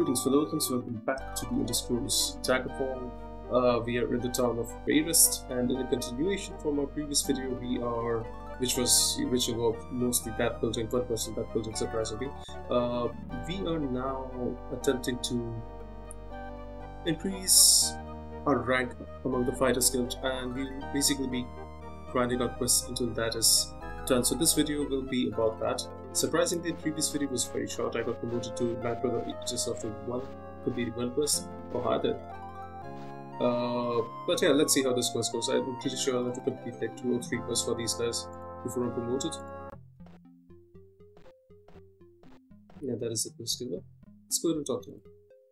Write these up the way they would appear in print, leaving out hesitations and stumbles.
Greetings fellow Earthlings, welcome back to the Underscores Daggerfall. We are in the town of Wayrest, and in a continuation from our previous video, which involved mostly that building, one person that building surprisingly. We are now attempting to increase our rank among the Fighters Guild, and we'll basically be grinding out quests until that is done. So this video will be about that. Surprisingly, the previous video was very short. I got promoted to Land Brother just after completing one quest. Oh, hi there. But yeah, let's see how this quest goes. I'm pretty sure I'll have to complete like 2 or 3 quests for these guys before I'm promoted. Yeah, that is the quest giver. Let's go ahead and talk to him.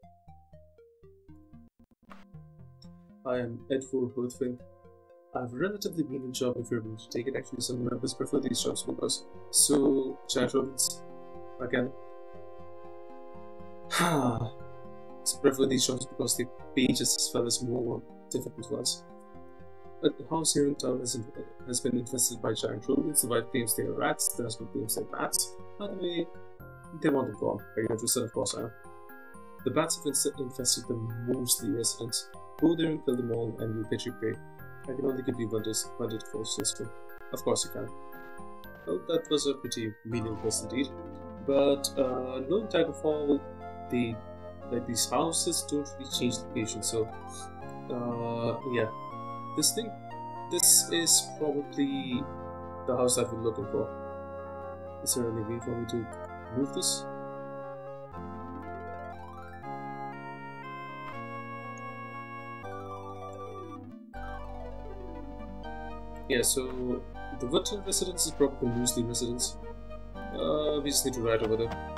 I am Edward Birthwing. I have a relatively menial job if you're willing to take it. Actually, some members prefer these jobs because Giant Rodents again. Prefer these jobs because they pay just as well as more difficult ones. But the house here in town has been infested by giant rodents. The wife claims they are rats, the husband claims they're bats. By the way, they want them gone. Are you interested? Of course I am. The bats have infested the mostly residents. Go there and kill them all and you'll get your pay. I can only give you one day to finish this film. Of course you can. Well, that was a pretty menial quest indeed. But knowing Daggerfall, these houses don't really change location. So yeah, this is probably the house I've been looking for. Is there any way for me to move this? Yeah, so the Woodton residence is probably mostly residents. We just need to ride over there.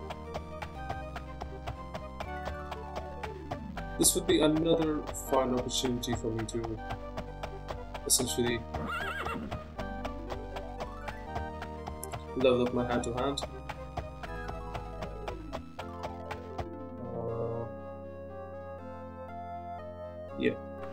This would be another fine opportunity for me to essentially level up my hand to hand. Yeah.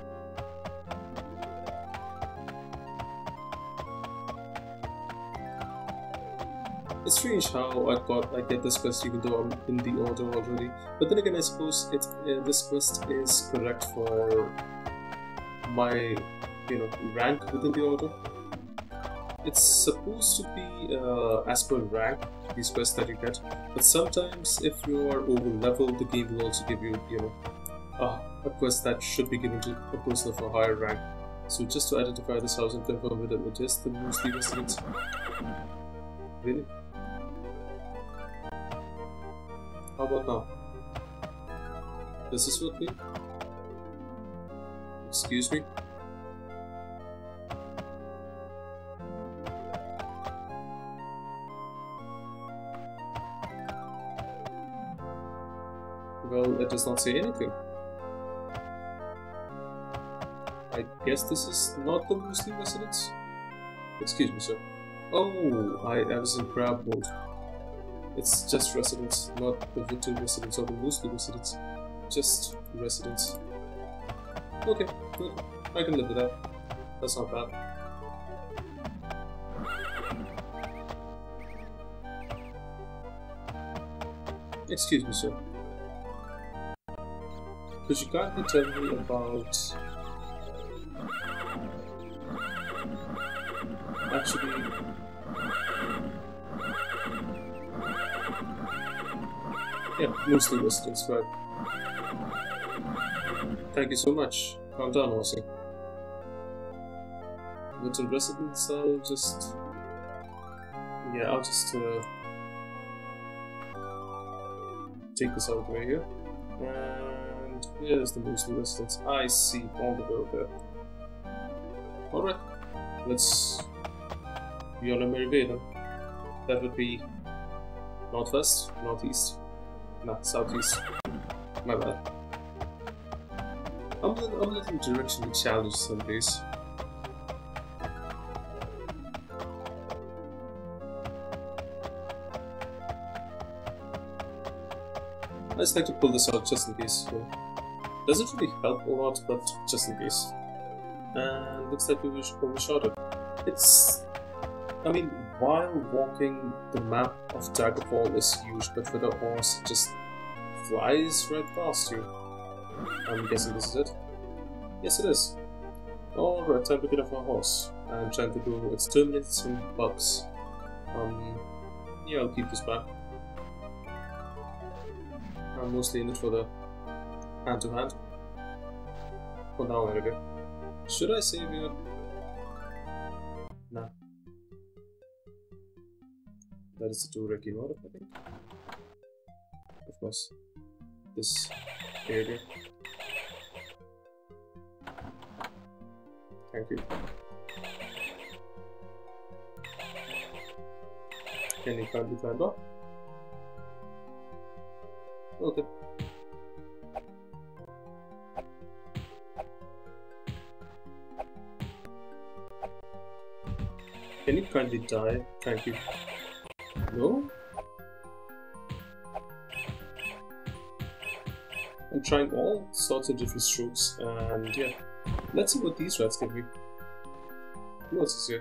It's strange how I get this quest even though I'm in the order already. But then again, I suppose this quest is correct for my rank within the order. It's supposed to be as per rank, these quests that you get. But sometimes if you are over leveled, the game will also give you a quest that should be given to a person of a higher rank. So just to identify this house and confirm whether it is the mostly residents. Really? How about now? Does this work me? Excuse me? Well, it does not say anything. I guess this is not the mostly residents? Excuse me, sir. Oh, I was in crab mode. It's just residents, not the Woodton residents or the mostly residents. Just residents. Okay, I can live with that. That's not bad. Excuse me, sir. Could you kindly tell me about... Actually... Yeah, mostly residents, right. Thank you so much. Calm down, Horsey. Woodton residents, I'll just take this out of the way here. And here's the mostly residents. I see all the way there. Alright, let's be on a merry way then. That would be northwest, northeast. Not southeast. My bad. I'm a little directionally challenged some days. I just like to pull this out just in case. Doesn't really help a lot, but just in case. And looks like we overshot it. I mean, while walking, the map of Daggerfall is huge, but with a horse, it just flies right past you. I'm guessing this is it. Yes, it is. Alright, time to get off our horse. I'm trying to go exterminate some bugs. Yeah, I'll keep this back. I'm mostly in it for the hand-to-hand. For now, anyway. Should I save here? Nah. That is the 2 Reiki order, I think. Of course. This area. Thank you. Can you kindly climb up? Okay. Can you kindly die? Thank you. No? I'm trying all sorts of different strokes, and yeah. Let's see what these rats give me. Who else is here?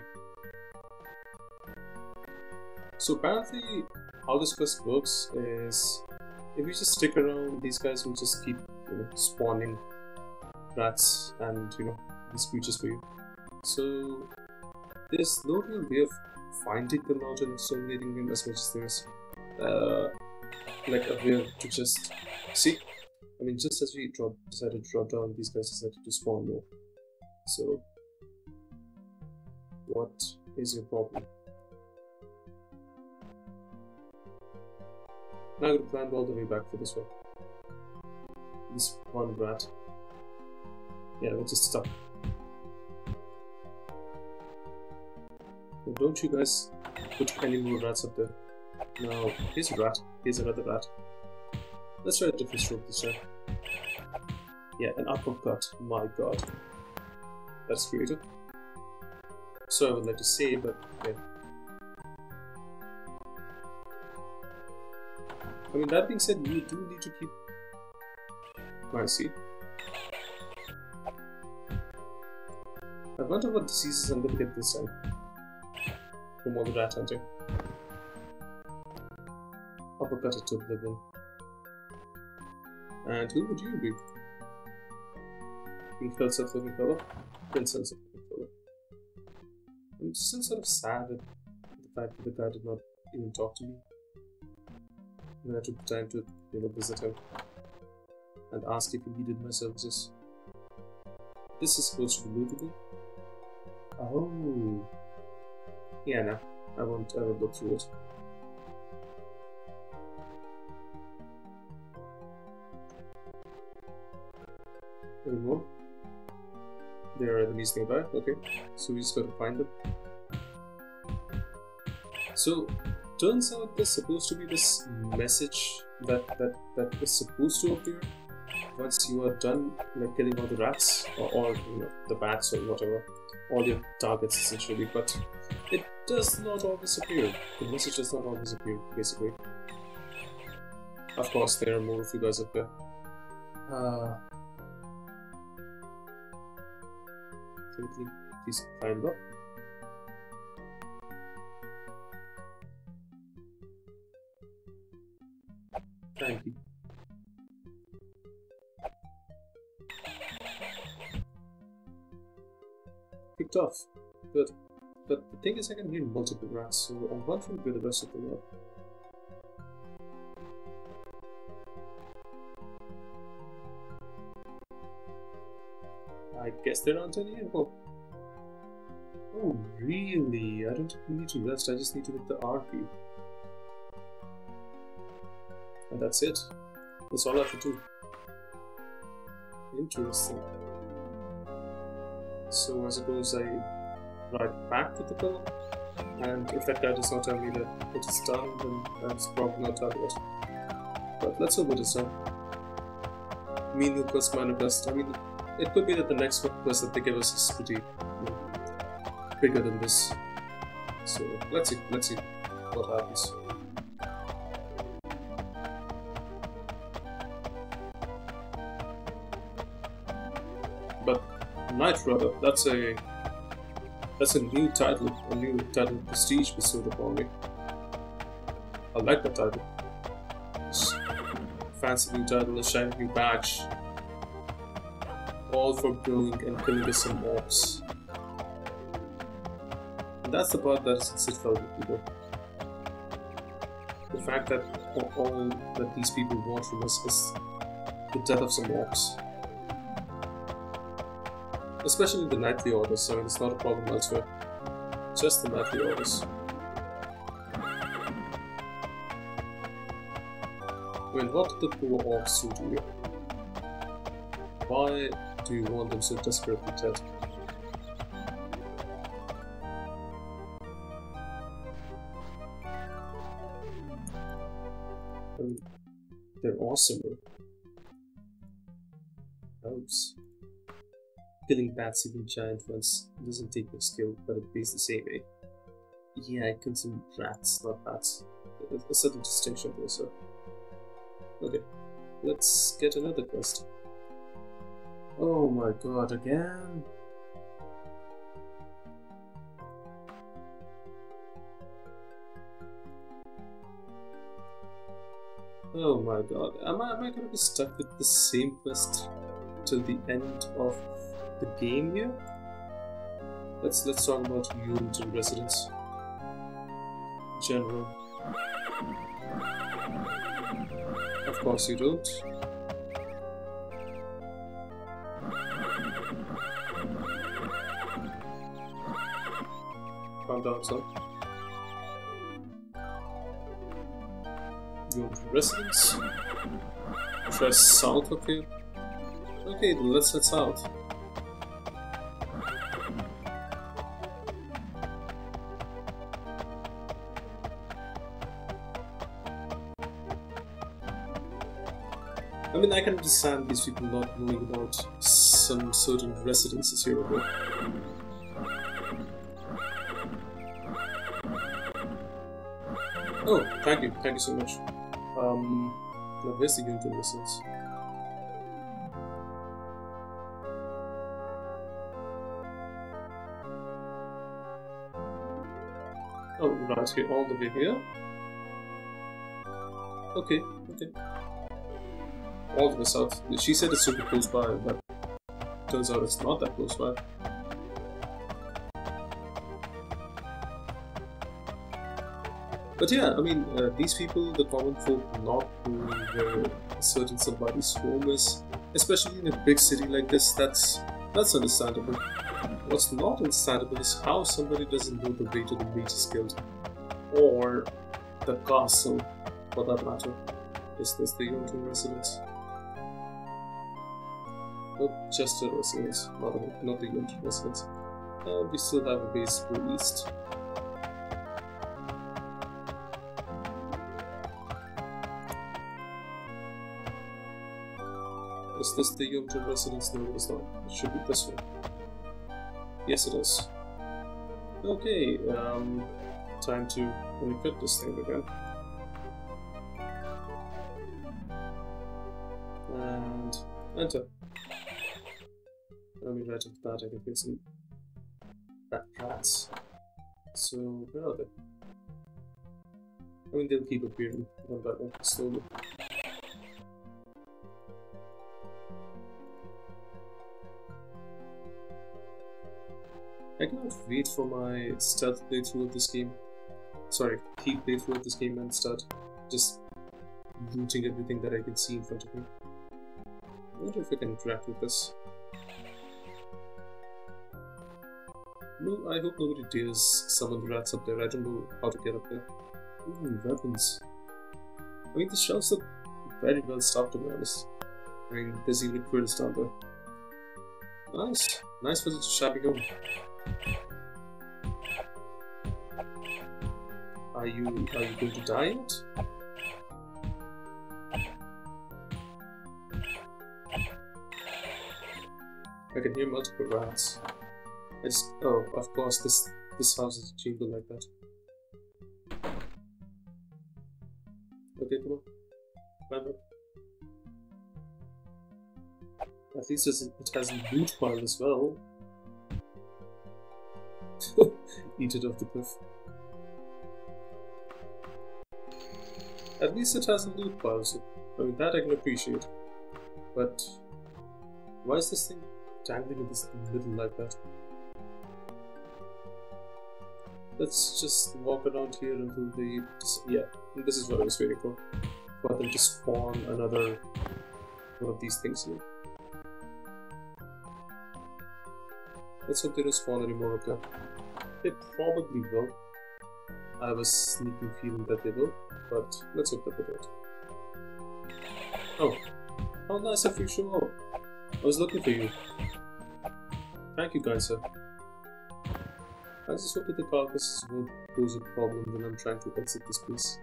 So apparently, how this quest works is, if you just stick around, these guys will just keep, spawning rats and, these creatures for you. So there's no real way of finding them out and exterminating them as much as there is, like a way to just see. I mean, just as we decided to drop down, these guys decided to spawn more. So, what is your problem? Now I'm going to climb all the way back for this one. This one rat. Yeah, we're just stuck. Now, don't you guys put any more rats up there. Now, here's a rat. Here's another rat. Let's try a different stroke this time. Yeah, an uppercut. My god. That's creative. So I would like to say, but yeah. I mean, that being said, you do need to keep... I see. I wonder what diseases I'm going to get this time. From all the rat hunting. Uppercut it to oblivion. And who would you be? Being felt self-looking fellow? Then self-looking fellow. I'm still sort of sad at the fact that the guy did not even talk to me. And I took the time to, visit him and ask if he needed my services. This is supposed to be lootable. Oh. Yeah, no. I won't look through it. Any more? There are enemies nearby. Okay, so we just gotta find them. So, turns out there's supposed to be this message that is supposed to appear once you are done, like killing all the rats or the bats or whatever, all your targets essentially. But it does not always appear. The message does not always appear, basically. Of course, there are more of you guys up there. Can you please climb up? Thank you. Picked off. Good. But the thing is, I can hear multiple rats, so I'm wondering where the rest of them are. I guess there aren't any here. Oh, really? I don't need to rest, I just need to hit the harpy. And that's it. That's all I have to do. Interesting. So I suppose I ride back with the pillar, and if that guy does not tell me that it is done, then that's probably not done yet. But let's hope it is done. Menial quest, minor quest. I mean, it could be that the next quest that they give us is pretty bigger than this. So let's see what happens. But Knight Runner, that's a new title, of prestige bestowed upon me. I like that title. fancy new title, a shiny new badge. All for going and killing some mobs. And that's the part that sits well with people. The fact that all that these people want from us is the death of some orcs. Especially the nightly orders, so it's not a problem elsewhere. Just the nightly orders. I mean, what did the poor orcs do to you? Why do you want them so desperately dead? I mean, they're awesome. Helps. Killing bats, even giant ones, doesn't take your skill, but it pays the same, eh? Yeah, I killed some rats, not bats. A certain distinction there, sir. Okay, let's get another quest. Oh my god, again? Oh my god, am I gonna be stuck with the same quest till the end of the game here? Let's talk about unit and residence. General. Of course you don't. Calm down, son. Unit and residence. Try south, okay? Okay, then let's head south. I mean, I can understand these people not knowing about some certain residences here or there. Oh, thank you so much. Now where's the unit of residence? Oh, right here, all the way here. Okay. All the way south. She said it's super close by, but turns out it's not that close by. But yeah, I mean, these people, the common folk, not knowing where certain somebody's home is, especially in a big city like this, that's understandable. What's not understandable is how somebody doesn't know the way to the Mage's Guild, or the castle, for that matter. Is this the unit residence? Nope, just a residence, not the unit residence. We still have a base to east. Is this the unit residence? No, it's not. It should be this one. Yes, it is. Okay, time to equip this thing again. And enter. I mean, right after that, I can get some rats. So, where are they? I mean, they'll keep appearing one by one, slowly. I cannot wait for my stealth playthrough of this game. Sorry, keep playthrough of this game and start just looting everything that I can see in front of me. I wonder if I can interact with this. No, I hope nobody dares summon the rats up there. I don't know how to get up there. Ooh, weapons. I mean, the shelves look very well stocked, to be honest. I mean, there's even quills down there. Nice. Nice visit to Shabby Home. Are you going to die yet? I can hear multiple rats. Oh, of course, this house is a chamber like that. Okay, come on. Climb up. At least it has a loot pile as well. Eat it off the cliff. At least it has a loot pile, so I mean, that I can appreciate. But why is this thing dangling in this middle like that? Let's just walk around here until they... Yeah, this is what I was waiting for. For them to spawn another one of these things here. Let's hope they don't spawn any more of them. They probably will. I have a sneaking feeling that they will, but let's hope that they don't. Oh, how nice of you show up. I was looking for you. Thank you, kind sir. I just hope that the carcasses won't pose a problem when I'm trying to exit this place.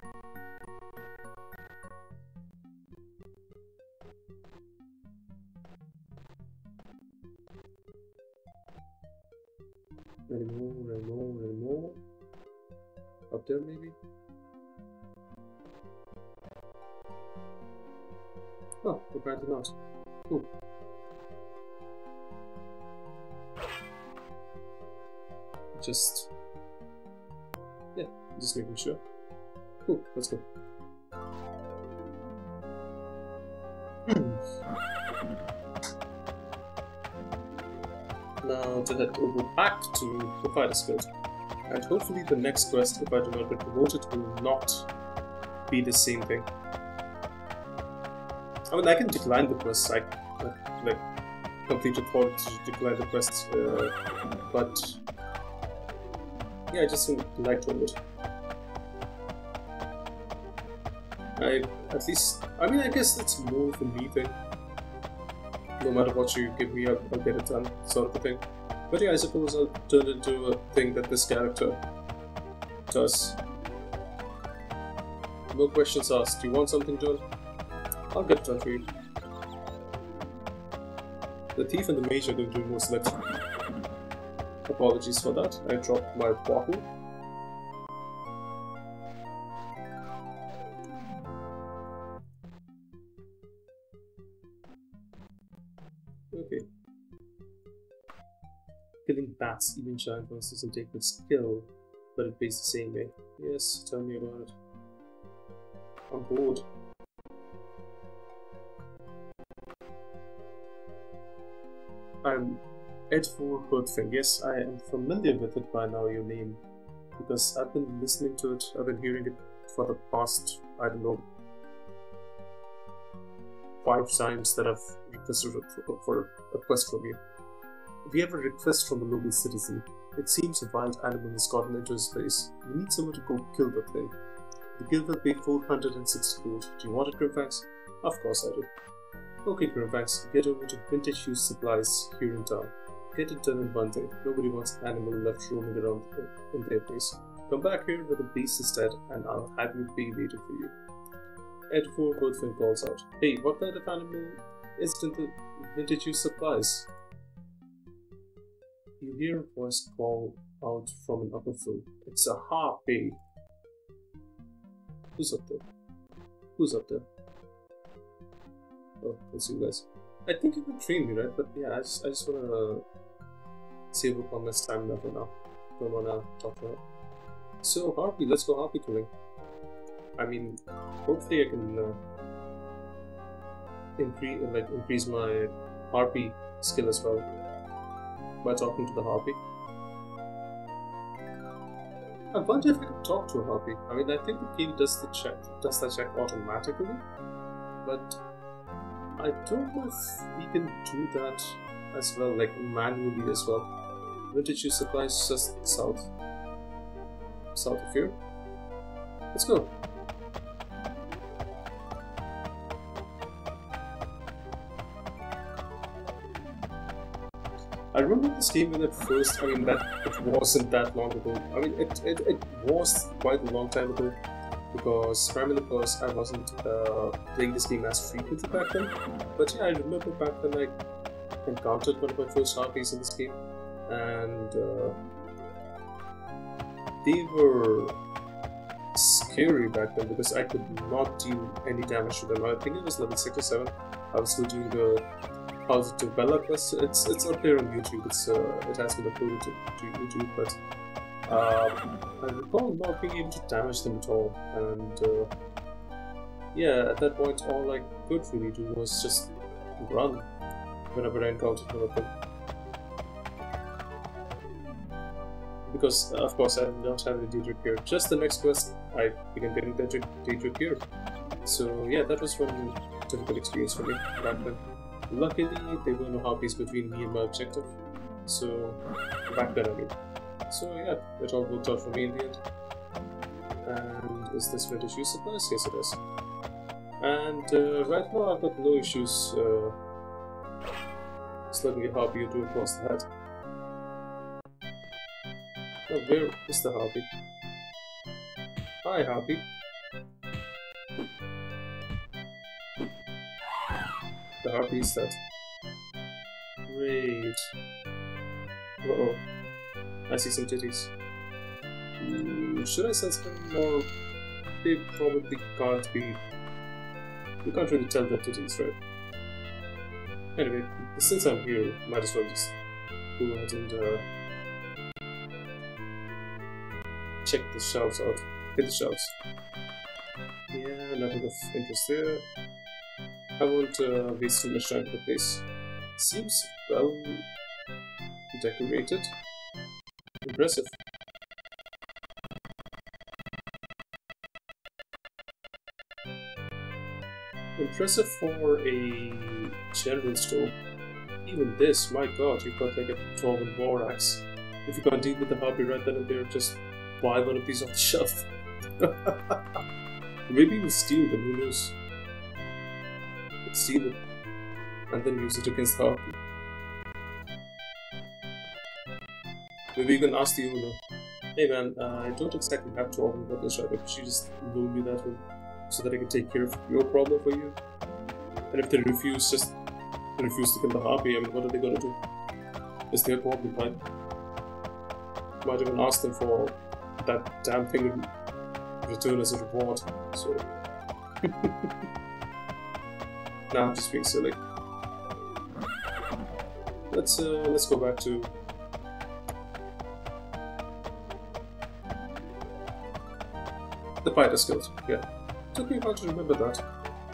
Any more. Up there, maybe? Oh, apparently not. Cool. Just making sure. Cool, let's go. Now to head over back to the Fighter's Guild. And hopefully the next quest, if I do not get promoted, will not be the same thing. I mean, I can decline the quest, like complete a thought to decline the quest, but yeah, I just don't like to do it. I mean, I guess it's more of a me thing. No matter what you give me, I'll get it done, sort of a thing. But yeah, I suppose I'll turn it into a thing that this character does. No questions asked. Do you want something done? I'll get it done for you. The thief and the mage are going to do most likely. Apologies for that. I dropped my bottle. Okay. Killing bats, even giant ones, doesn't take much skill, but it pays the same way. Yes, tell me about it. I'm bored. I'm Ed4 Hoodfing. Yes, I am familiar with it by now, your name, because I've been listening to it, I've been hearing it for the past, I don't know, 5 times that I've requested for a quest from you. We have a request from a local citizen. It seems a wild animal has gotten into his place. We need someone to go kill the thing. The guild will pay 460 gold. Do you want it, Grimfangs? Of course I do. Okay, Grimfangs, get over to Vintage Use Supplies here in town. Get it done in one day. Nobody wants an animal left roaming around in their place. Come back here with the beast is dead, and I'll have you pay later for you. Ed4 Goldfin calls out. Hey, what kind of animal is it in the Vintage Use Supplies? You hear a voice call out from an upper floor. It's a harpy. Who's up there? Who's up there? Oh, let's see you guys. I think you can train me, right? But yeah, I just wanna save up on my stamina for now. Don't wanna talk to her. So harpy, let's go harpy killing. I mean, hopefully I can increase my harpy skill as well by talking to the harpy. I wonder if I could talk to a harpy. I mean, I think the game does that check automatically, but I don't know if we can do that as well, like manually as well. Vintage Use Supplies just south of here. Let's go. I remember this game when it first, I mean, that it wasn't that long ago. I mean, it was quite a long time ago, primarily because I wasn't playing this game as frequently back then. But yeah, I remember back then I encountered one of my first harpies in this game, and they were scary back then because I could not deal any damage to them. I think it was level 6 or 7. I was still doing the how to develop this. It's up there on YouTube. It has been uploaded to YouTube, but I recall not being able to damage them at all, and yeah, at that point, all I could really do was just run whenever I encountered one of them. Because, of course, I did not have the Daedric gear. Just the next quest, I began getting the Daedric gear. So, yeah, that was one difficult experience for me back then. Luckily, there were no harpies between me and my objective. So, back then, I mean. So, yeah, it all worked out for me in the end. And is this vintage use supplies? Yes, it is. And right now, I've got no issues slugging a harpy or two across the head. Oh, where is the harpy? Hi, harpy. The harpy is dead. Great. Uh-oh. I see some titties. Should I sense them, or they probably can't be... You can't really tell they're titties, right? Anyway, since I'm here, might as well just go ahead and check the shelves out. Hit the shelves. Yeah, nothing of interest there. I won't waste too much time for the place. Seems well decorated. Impressive. Impressive for a general store. Even this, my god, you've got like a dwarven war axe. If you can't deal with the harpy right then and there, just buy one of these off the shelf. Maybe we'll steal them, who knows? Let's steal it and then use it against the harpy. Maybe you can ask the owner, hey man, I don't exactly have dwarven weapons right, but could you just loan me that one so that I can take care of your problem for you? And if they refuse, just refuse to kill the harpy, I mean, what are they gonna do? It's their problem, right? Might even ask them for that damn thing in return as a reward, so... Nah, I'm just being silly. Let's go back to... the fighter skills, yeah. Took me a while to remember that.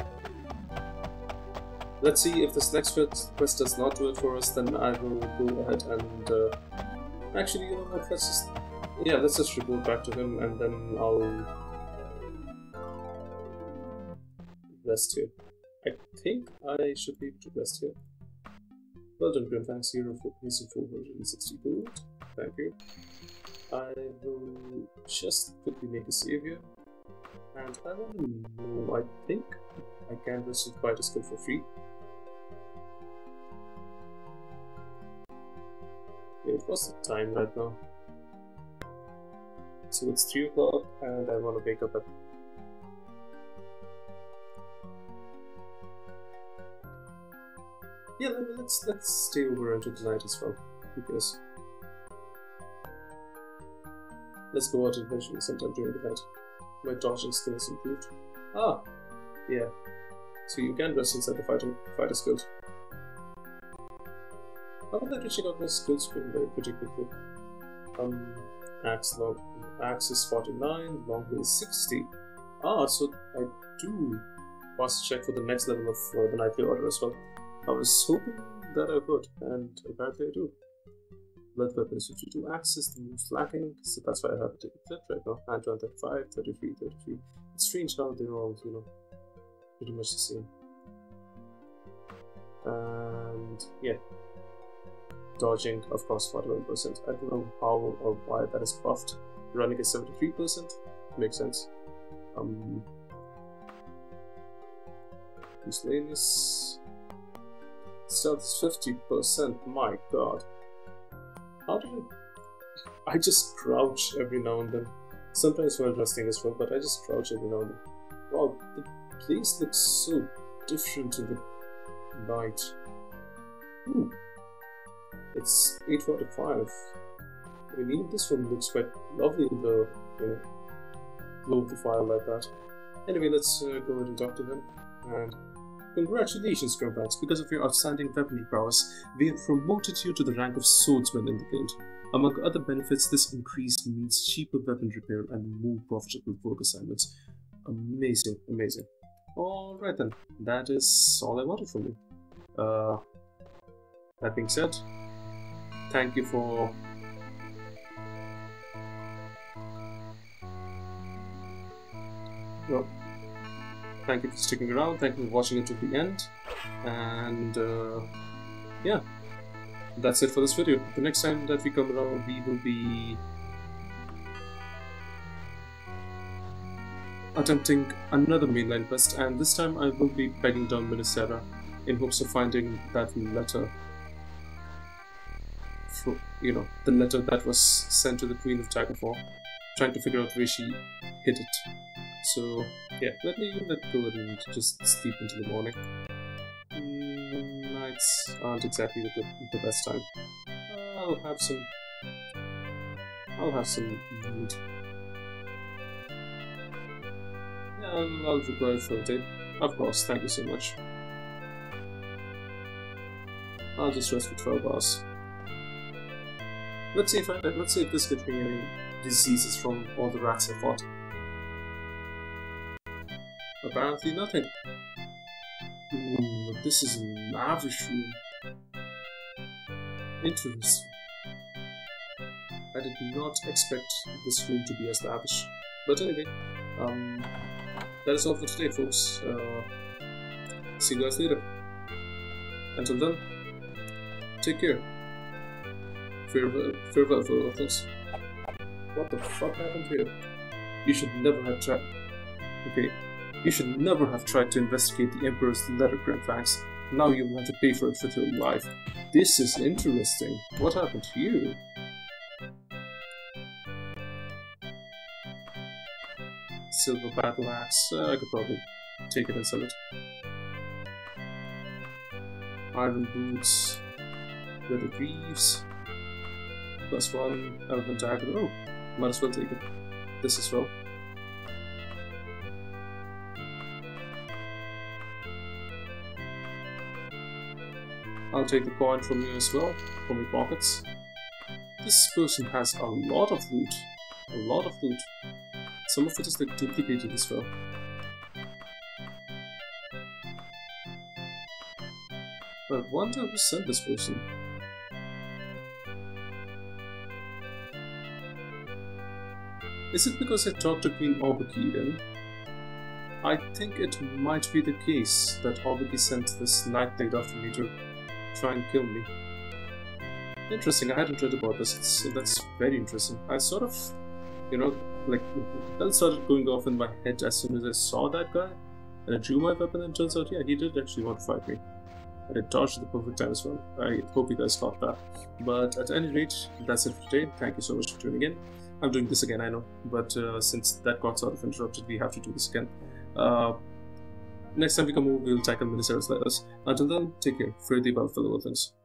Let's see if this next quest does not do it for us, then I will go ahead and... Actually, you know what, let's just report back to him and then I'll... rest here. I think I should be able to rest here. Well done, Grimfangs, hero for using 460 gold. Thank you. I will just quickly make a save here. And I want to know, I think I can rest with fighter skill for free. Wait, what's the time right now? So it's 3 o'clock and I want to wake up at... Yeah, let's stay over until tonight as well, because... Let's go out eventually sometime during the night. My dodging skill is improved. Ah! Yeah. So you can rest inside the fighter skill. How about that check out my skill screen pretty quickly? Axe is 49, long is 60. Ah, so I do pass a check for the next level of the Knightly Order as well. I was hoping that I would, and apparently I do. Blood weapons 52, axes, the most lacking, so that's why I have to take a flip right now. Hand to 35, 33, 33. It's strange how they're all, you know, pretty much the same. And yeah. Dodging, of course, 41%. I don't know how or why that is buffed. Running is 73%. Makes sense. Miscellaneous. Stealth is 50%. My god. How did I just crouch every now and then. Sometimes while resting as well, but I just crouch every now and then. Wow, the place looks so different in the night. Ooh. It's 8:45. I mean, even this one looks quite lovely in the, you know, glow of the fire like that. Anyway, let's go ahead and talk to him. And congratulations, Grimfangs, because of your outstanding weaponry prowess, we have promoted you to the rank of Swordsman in the guild. Among other benefits, this increase means cheaper weapon repair and more profitable work assignments. Amazing, amazing. Alright then, that is all I wanted from you. That being said, thank you for sticking around, thank you for watching it to the end, and yeah, that's it for this video. The next time that we come around, we will be attempting another mainline quest, and this time I will be begging down Minnesota in hopes of finding that letter. The letter that was sent to the Queen of Daggerfall, trying to figure out where she hid it. So yeah, let me go and just sleep until the morning. Nights aren't exactly the best time. I'll have some meat. Yeah, I'll require it for a day. Of course, thank you so much. I'll just rest for 12 hours. Let's see if this gives me any diseases from all the rats I fought. Apparently nothing. Ooh, this is an average room. Interesting. I did not expect this room to be as lavish. But anyway, that is all for today, folks. See you guys later. Until then, take care. Farewell, folks. What the fuck happened here? You should never have tried. Okay. You should never have tried to investigate the Emperor's letter, Grimfangs. Now you will have to pay for it with your life. This is interesting. What happened to you? Silver battle axe. I could probably take it and sell it. Iron boots. Leather greaves. +1 elephant dagger. Oh, might as well take it. This as well. I'll take the coin from you as well, from your pockets. This person has a lot of loot. A lot of loot. Some of it is like duplicated as well. I wonder who sent this person. Is it because I talked to Queen Orbakiden? I think it might be the case that Orbaki sent this night knight after me to try and kill me. Interesting, I hadn't read about this. That's very interesting. I sort of, like, that started going off in my head as soon as I saw that guy, and I drew my weapon, and it turns out, yeah, he did actually want to fight me. And it dodged at the perfect time as well. I hope you guys caught that. But at any rate, that's it for today. Thank you so much for tuning in. I'm doing this again, I know, but since that got sort of interrupted, we have to do this again. Next time we come over, we'll tackle Minnesota's letters. Until then, take care. Fare thee well, fellow Earthlings.